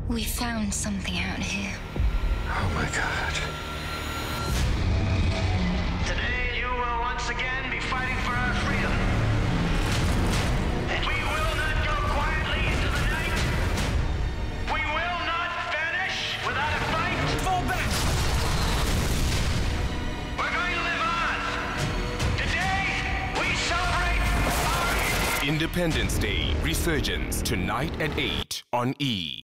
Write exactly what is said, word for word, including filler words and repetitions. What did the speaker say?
We found something out here. Oh my God. Today you will once again be fighting for our freedom. We will not go quietly into the night. We will not vanish without a fight. Fall back! We're going to live on. Today we celebrate our Independence Day Resurgence tonight at eight on E!